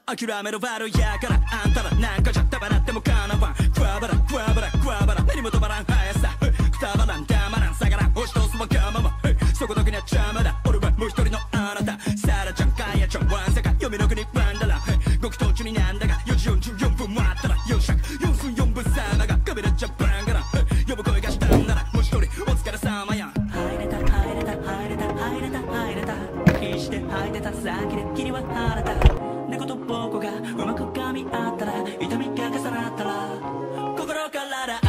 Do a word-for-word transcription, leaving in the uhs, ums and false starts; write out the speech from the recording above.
諦める悪いやからあんたらなんかじゃたばなってもかなわんクワバラクワバラクワバラ何も止まらん速さくたばらんたまらん下がらん押し通すわがままそこだけには邪魔だ俺はもう一人のあなたサラちゃんカヤちゃんワンサカ読みの国ワンダラごく途中になんだがよじよんじゅうよんぷんもあったらよん尺よんすうよんぶさまがカメラジャパンから呼ぶ声がしたんならもう一人お疲れ様や入れた入れた入れた入れた入れた必死で吐いてた先で霧は晴れた猫と僕がうまく噛み合ったら痛みが重なったら心から